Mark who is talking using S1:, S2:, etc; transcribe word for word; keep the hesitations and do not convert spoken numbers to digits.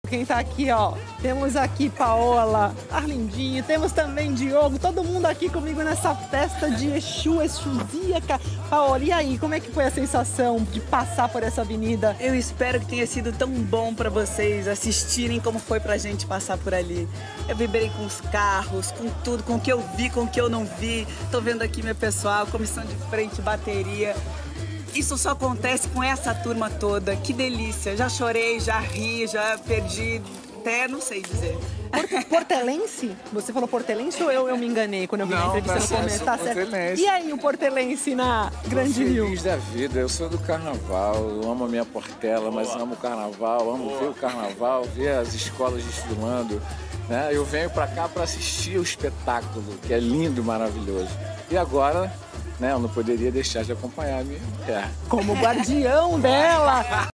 S1: Quem tá aqui, ó, temos aqui Paola, Arlindinho, temos também Diogo, todo mundo aqui comigo nessa festa de Exu, Exusíaca. Paola, e aí, como é que foi a sensação de passar por essa avenida?
S2: Eu espero que tenha sido tão bom para vocês assistirem como foi pra gente passar por ali. Eu vibrei com os carros, com tudo, com o que eu vi, com o que eu não vi. Tô vendo aqui meu pessoal, comissão de frente, bateria. Isso só acontece com essa turma toda. Que delícia. Já chorei, já ri, já perdi, até não sei dizer.
S1: Por, portelense? Você falou portelense ou eu, eu me enganei quando eu vi
S3: Não,
S1: na entrevista
S3: tá
S1: no
S3: certo,
S1: começo? Tá
S3: sou
S1: certo.
S3: portelense.
S1: E aí, o portelense na Grande Rio?
S3: Feliz da vida, eu sou do carnaval, eu amo a minha Portela, mas amo o carnaval, amo ver o carnaval, ver as escolas desfilando. Né? Eu venho pra cá para assistir o espetáculo, que é lindo e maravilhoso. E agora, né, eu não poderia deixar de acompanhar a minha mulher.
S1: Como guardião dela!